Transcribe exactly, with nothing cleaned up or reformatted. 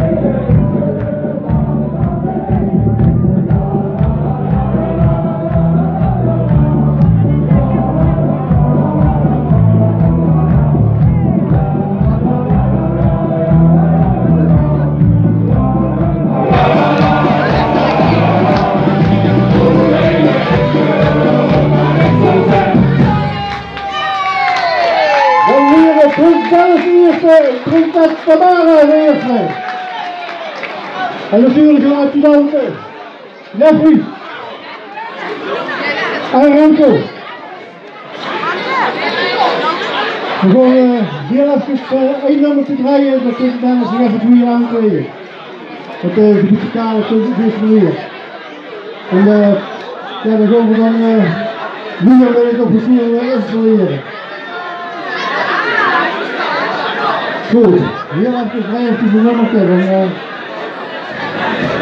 Prinses Tamara de eerste. En natuurlijk een adjudante, Jeffrey. En Remco. We gaan uh, heel even uh, één nummer te draaien, dat kunnen dames zich even hier aankleden. Dat uh, de muzikale op deze manier. En uh, ja, dan gaan we dan uh, nu wil ik op de stoel uh, installeren. Goed, heel even draaien op die nummer.